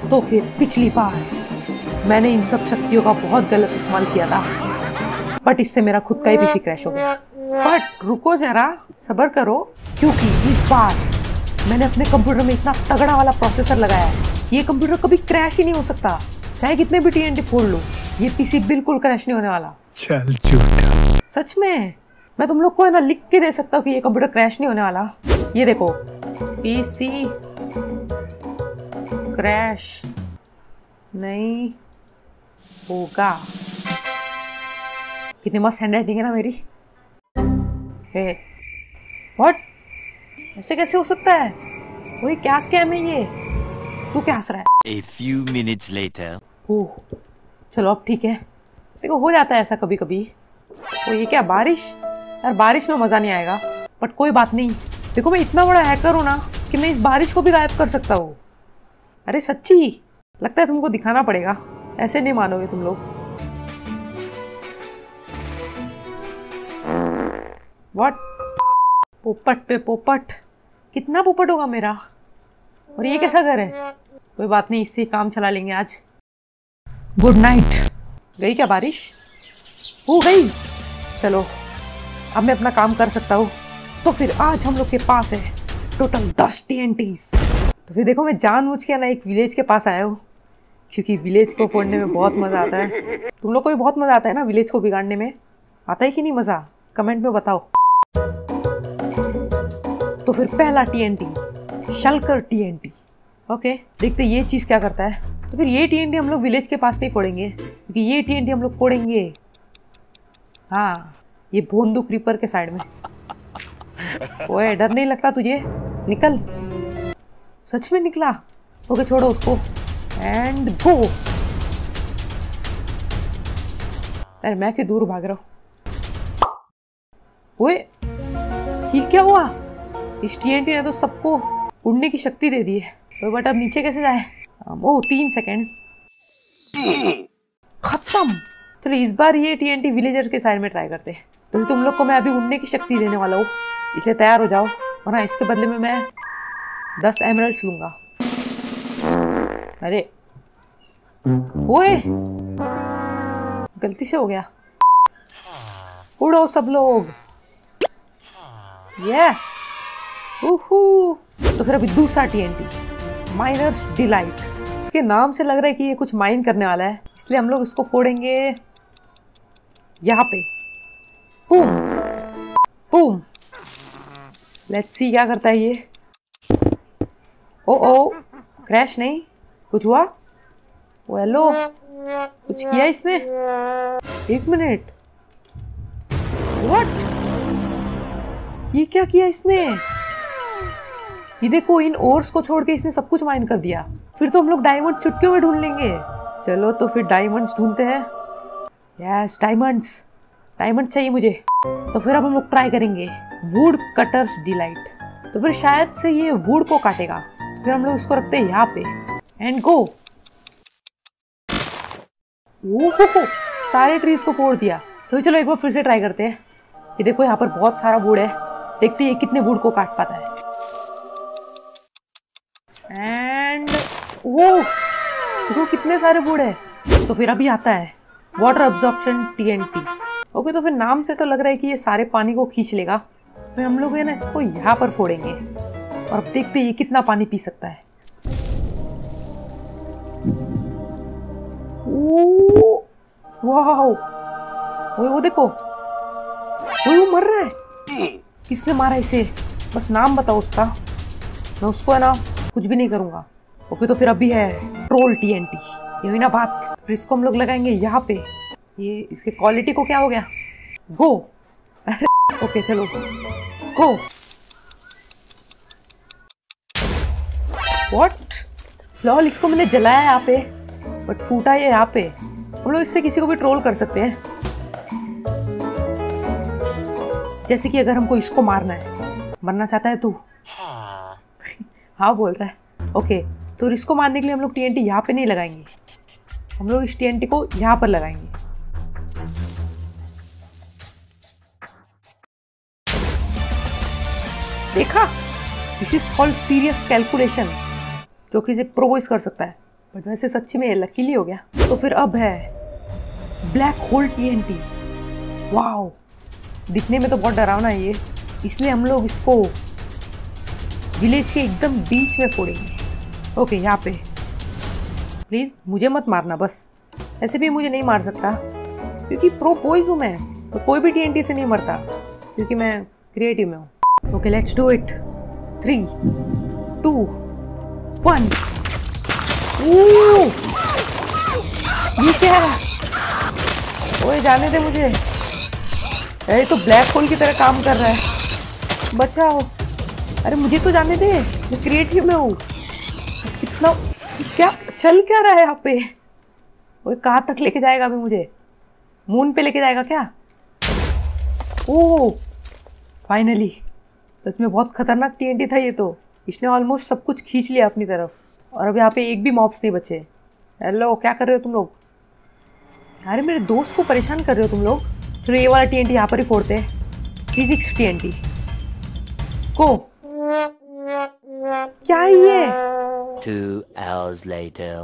तो फिर पिछली बार मैंने इन सब शक्तियों का बहुत गलत इस्तेमाल किया था, बट इससे मेरा खुद का ही पीसी क्रैश हो गया। बट रुको जरा, सब्र करो, क्योंकि इस बार मैंने अपने कंप्यूटर में इतना तगड़ा वाला प्रोसेसर लगाया है कि ये कंप्यूटर कभी क्रैश ही नहीं हो सकता। चाहे कितने भी TNT फोड़ लो, ये पीसी बिल्कुल क्रैश नहीं होने वाला। चल झूठा। सच में, मैं तुम लोग को है ना लिख के दे सकता हूँ कि ये कंप्यूटर क्रैश नहीं होने वाला। ये देखो, पीसी क्रैश नहीं होगा। कितनी मस्त हैंडराइटिंग है ना मेरी। हे व्हाट, ऐसे कैसे हो सकता है? वही क्या स्कैम है ये? तू क्या हंस रहा है? A few minutes later. ओह चलो अब ठीक है। देखो हो जाता है ऐसा कभी कभी। तो ये क्या बारिश? यार बारिश में मज़ा नहीं आएगा, बट कोई बात नहीं। देखो मैं इतना बड़ा हैकर हूँ ना कि मैं इस बारिश को भी गायब कर सकता हूँ। अरे सच्ची, लगता है तुमको दिखाना पड़ेगा, ऐसे नहीं मानोगे तुम लोग। व्हाट? पोपट पे पोपट, कितना पोपट होगा मेरा? और ये कैसा घर है? कोई बात नहीं, इससे काम चला लेंगे आज। Good night. गई क्या बारिश? हो गई। चलो अब मैं अपना काम कर सकता हूँ। तो फिर आज हम लोग के पास है टोटल 10 TNTs। तो फिर देखो मैं जानबूझ के ना एक विलेज के पास आया हूँ, क्योंकि विलेज को फोड़ने में बहुत मज़ा आता है। तुम लोग को भी बहुत मज़ा आता है ना विलेज को बिगाड़ने में? आता है कि नहीं मज़ा? कमेंट में बताओ। तो फिर पहला TNT, शलकर TNT। ओके, देखते ये चीज़ क्या करता है। तो फिर ये TNT हम लोग विलेज के पास नहीं फोड़ेंगे, क्योंकि ये TNT हम लोग फोड़ेंगे, हाँ, ये भोंदू क्रीपर के साइड में। ओए डर नहीं लगता तुझे? निकल। सच में निकला? ओके छोड़ो उसको एंड गो। अरे मैं क्यों दूर भाग रहा हूँ? ओए ये क्या हुआ? इस TNT ने तो सबको उड़ने की शक्ति दे दी है। तो बट अब नीचे कैसे जाए? ओह 3 सेकेंड, खत्म। चलो इस बार ये TNT विलेजर के साइड में ट्राई करते हैं। तो तुम लोग को मैं अभी उड़ने की शक्ति देने वाला हूँ, इसलिए तैयार हो जाओ, वरना इसके बदले में मैं 10 एमरल्ड्स लूंगा। अरे ओए गलती से हो गया। उड़ो सब लोग। यस उहू। तो फिर अभी दूसरा TNT, माइनर्स डिलाइट। इसके नाम से लग रहा है कि ये कुछ माइन करने वाला है, इसलिए हम लोग इसको फोड़ेंगे यहाँ पे। Boom boom. लेट्स सी क्या करता है ये। ओ क्रैश नहीं, कुछ हुआ? ओ हेलो, कुछ किया इसने? 1 मिनट, व्हाट? ये क्या किया इसने? ये देखो, इन ओर्स को छोड़ के इसने सब कुछ माइन कर दिया। फिर तो हम लोग डायमंड चुटकियों में ढूंढ लेंगे। चलो तो फिर डायमंड्स ढूंढते हैं। यस डायमंड्स, डायमंड चाहिए मुझे। तो फिर अब हम लोग ट्राई करेंगे वुड कटर्स डिलाइट। तो फिर शायद से ये वुड को काटेगा, तो फिर हम लोग इसको रखते हैं यहाँ पे एंड गो। ओहो, सारे ट्रीज को फोड़ दिया। तो चलो एक बार फिर से ट्राई करते हैं। ये देखो यहाँ पर बहुत सारा वुड है, देखते हैं ये कितने वुड को काट पाता है। एंड वो देखो कितने सारे वुड है। तो फिर अभी आता है वाटर अब्जॉर्प्शन TNT। ओके, तो फिर नाम से तो लग रहा है कि ये सारे पानी को खींच लेगा। फिर हम लोग है ना इसको यहाँ पर फोड़ेंगे और अब देखते हैं ये कितना पानी पी सकता है। वाह, वो देखो, वो मर रहा है। किसने मारा इसे? बस नाम बताओ उसका, मैं उसको है ना कुछ भी नहीं करूंगा। ओके, तो फिर अभी है ट्रोल TNT। ये हुई ना बात। फिर इसको हम लोग लगाएंगे यहाँ पे। ये इसके क्वालिटी को क्या हो गया? गो। ओके चलो गो। व्हाट? लॉल, इसको मैंने जलाया यहाँ पे बट फूटा ये यहाँ पे। हम लोग इससे किसी को भी ट्रोल कर सकते हैं, जैसे कि अगर हमको इसको मारना है। मरना चाहता है तू? हाँ बोल रहा है। ओके, तो इसको मारने के लिए हम लोग TNT यहाँ पे नहीं लगाएंगे, हम लोग इस TNT को यहाँ पर लगाएंगे। देखा, this is called serious calculations, जो कि इसे प्रो वॉइस कर सकता है। बट वैसे सच्ची में लकीली हो गया। तो फिर अब है ब्लैक होल TNT। वाओ, दिखने में तो बहुत डरावना है ये, इसलिए हम लोग इसको विलेज के एकदम बीच में फोड़ेंगे। ओके, यहाँ पे प्लीज मुझे मत मारना बस। ऐसे भी मुझे नहीं मार सकता क्योंकि प्रो बॉयज हूँ मैं, तो कोई भी TNT से नहीं मरता क्योंकि मैं क्रिएटिव में हूँ। Okay, let's do it. 3, 2, 1। ये क्या है? ओए जाने दे मुझे, ये तो ब्लैक होल की तरह काम कर रहा है। बचाओ, अरे मुझे तो जाने दे, मैं क्रिएटिव में हूँ। कितना क्या चल क्या रहा है यहाँ पे? वो कहाँ तक लेके जाएगा अभी मुझे? मून पे लेके जाएगा क्या? ओह फाइनली, सच में बहुत खतरनाक TNT था ये तो। इसने ऑलमोस्ट सब कुछ खींच लिया अपनी तरफ और अब यहाँ पे एक भी मॉब्स नहीं बचे। हेलो, क्या कर रहे हो तुम लोग? अरे मेरे दोस्त को परेशान कर रहे हो तुम लोग। चलो ये वाला TNT यहाँ पर ही फोड़ते हैं। फिजिक्स TNT को। क्या है ये? 2 hours later.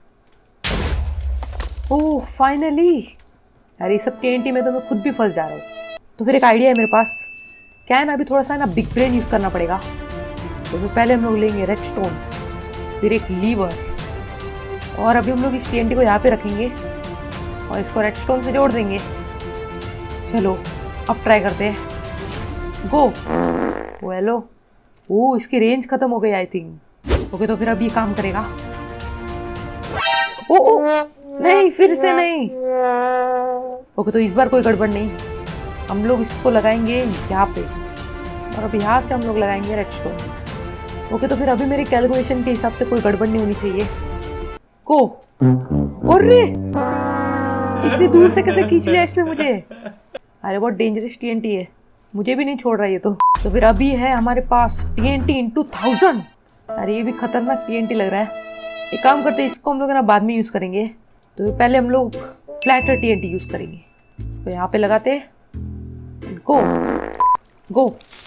ओह फाइनली। यार ये सब TNT में तो मैं खुद भी फंस जा रहा हूँ। तो फिर एक आइडिया है मेरे पास। क्या है ना, अभी थोड़ा सा ना बिग ब्रेन यूज़ करना पड़ेगा। तो फिर पहले हम लोग लेंगे रेडस्टोन, फिर एक लीवर, और अभी हम लोग इस TNT को यहाँ पे रखेंगे और इसको रेडस्टोन से जोड़ देंगे। चलो अब ट्राई करते हैं। गो। ओ हेलो। ओ इसकी रेंज खत्म हो गई आई थिंक। ओके, तो फिर अब ये काम करेगा। ओ नहीं, फिर से नहीं। ओके, तो इस बार कोई गड़बड़ नहीं। हम लोग इसको लगाएंगे यहाँ पे और अब यहाँ से हम लोग लगाएंगे रेडस्टोन। ओके, तो फिर अभी मेरी कैलकुलेशन के हिसाब से कोई गड़बड़ नहीं होनी चाहिए। को अरे इतनी दूर से कैसे खींच लिया इसने मुझे? अरे बहुत डेंजरस TNT है, मुझे भी नहीं छोड़ रहा ये तो। तो फिर अभी है हमारे पास TNT into 1000। अरे ये भी खतरनाक TNT लग रहा है। एक काम करते हैं, इसको हम लोग ना बाद में यूज़ करेंगे। तो पहले हम लोग फ्लैटर TNT यूज़ करेंगे। तो यहाँ पे लगाते हैं। गो गो।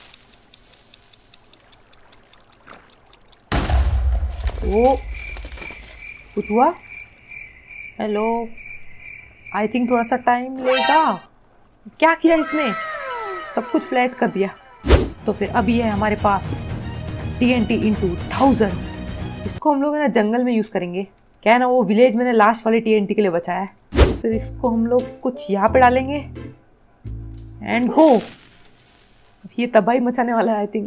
ओ कुछ हुआ? हेलो, आई थिंक थोड़ा सा टाइम लेगा। क्या किया इसने? सब कुछ फ्लैट कर दिया। तो फिर अभी है हमारे पास TNT into 1000। इसको हम लोग ना जंगल में यूज़ करेंगे। क्या है ना, वो विलेज मैंने लास्ट वाले TNT के लिए बचाया है। फिर इसको हम लोग कुछ यहाँ पे डालेंगे एंड गो। अब ये तबाही मचाने वाला है आई थिंक।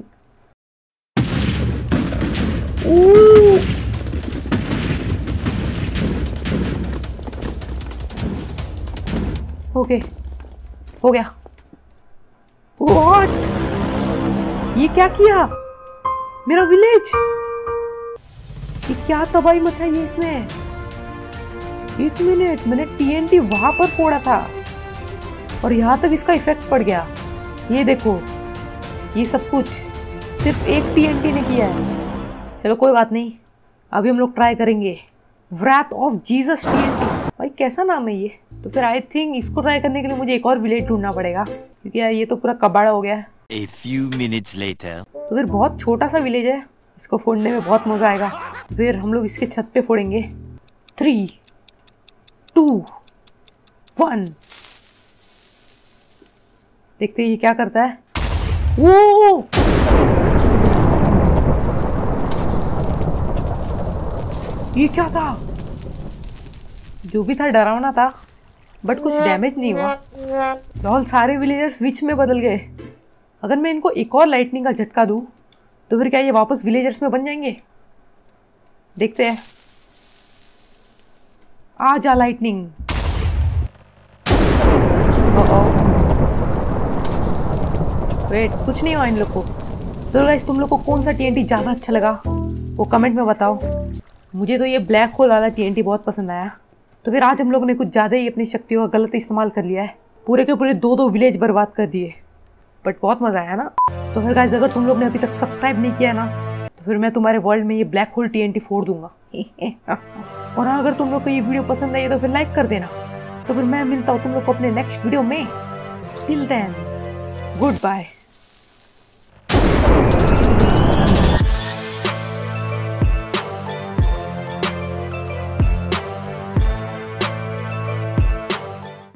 ओके, हो गया। व्हाट? ये क्या किया? मेरा विलेज, ये क्या तबाही मचाई है इसने? एक मिनट, मैंने TNT वहां पर फोड़ा था और यहाँ तक इसका इफेक्ट पड़ गया। ये देखो, ये सब कुछ सिर्फ एक TNT ने किया है। चलो कोई बात नहीं, अभी हम लोग ट्राई करेंगे व्रैथ ऑफ जीसस TNT। भाई कैसा नाम है ये? तो फिर आई थिंक इसको ट्राई करने के लिए मुझे एक और विलेज ढूंढना पड़ेगा क्योंकि यार ये तो पूरा कबाड़ा हो गया है। A few minutes later. तो फिर बहुत छोटा सा विलेज है, इसको फोड़ने में बहुत मजा आएगा। तो फिर हम लोग इसके छत पे फोड़ेंगे। 3, 2, 1। देखते हैं ये क्या करता है। वो ये क्या था? जो भी था डरावना था, बट कुछ डैमेज नहीं हुआ। लॉल, सारे विलेजर्स विच में बदल गए। अगर मैं इनको एक और लाइटनिंग का झटका दूं तो फिर क्या ये वापस विलेजर्स में बन जाएंगे? देखते हैं। आ जा लाइटनिंग। वेट, कुछ नहीं हुआ इन लोग को। तो गाइस, तुम लोग को कौन सा TNT ज़्यादा अच्छा लगा वो कमेंट में बताओ। मुझे तो ये ब्लैक होल वाला TNT बहुत पसंद आया। तो फिर आज हम लोगों ने कुछ ज़्यादा ही अपनी शक्तियों का गलत इस्तेमाल कर लिया है। पूरे के पूरे 2 विलेज बर्बाद कर दिए, बट बहुत मज़ा आया ना। तो फिर गाइस, अगर तुम लोग ने अभी तक सब्सक्राइब नहीं किया ना, तो फिर मैं तुम्हारे वर्ल्ड में ये ब्लैक होल TNT फोड़ दूंगा। और अगर तुम लोग को ये वीडियो पसंद आई तो फिर लाइक कर देना। तो फिर मैं मिलता हूँ तुम लोग को अपने नेक्स्ट वीडियो में। Till then, good bye.